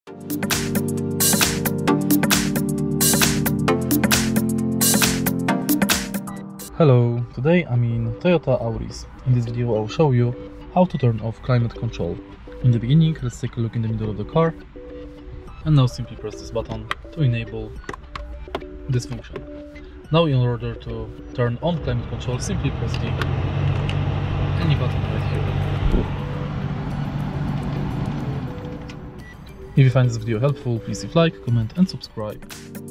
Hello, today I'm in Toyota Auris. In this video I'll show you how to turn off climate control. In the beginning, let's take a look in the middle of the car, and now simply press this button to enable this function. Now in order to turn on climate control, simply press any button right here. If you find this video helpful, please leave a like, comment and subscribe.